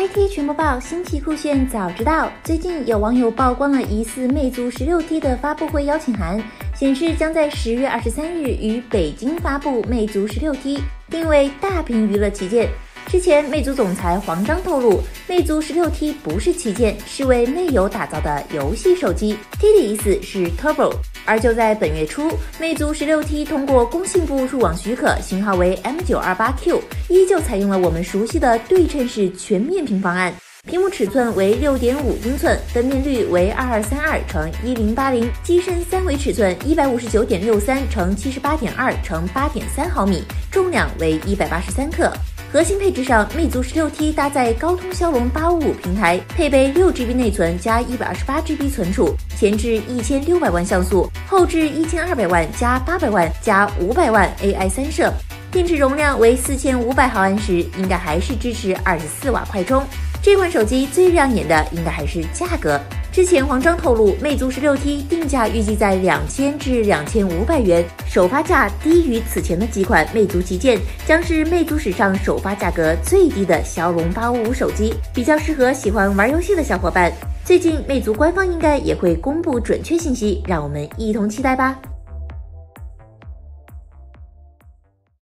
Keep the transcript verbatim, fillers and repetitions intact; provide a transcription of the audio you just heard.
I T 全部报，新奇酷炫早知道。最近有网友曝光了疑似魅族 十六T 的发布会邀请函，显示将在十月二十三日于北京发布魅族 十六T， 定位大屏娱乐旗舰。之前，魅族总裁黄章透露，魅族 十六T 不是旗舰，是为魅友打造的游戏手机。T 的意思是 Turbo。而就在本月初，魅族 十六T 通过工信部入网许可，型号为 M 九二八Q， 依旧采用了我们熟悉的对称式全面屏方案。屏幕尺寸为 六点五英寸，分辨率为二二三二乘一零八零，机身三维尺寸一百五十九点六三乘七十八点二乘八点三毫米，重量为一百八十三克。核心配置上，魅族 十六T 搭载高通骁龙八五五平台，配备 六 G B 内存加一百二十八 G B 存储，前置一千六百万像素，后置一千二百万加八百万加五百万 A I 三摄。电池容量为四千五百毫安时，应该还是支持二十四瓦快充。这款手机最亮眼的应该还是价格。之前黄章透露，魅族 十六T 定价预计在两千至两千五百元，首发价低于此前的几款魅族旗舰，将是魅族史上首发价格最低的骁龙八五五手机，比较适合喜欢玩游戏的小伙伴。最近魅族官方应该也会公布准确信息，让我们一同期待吧。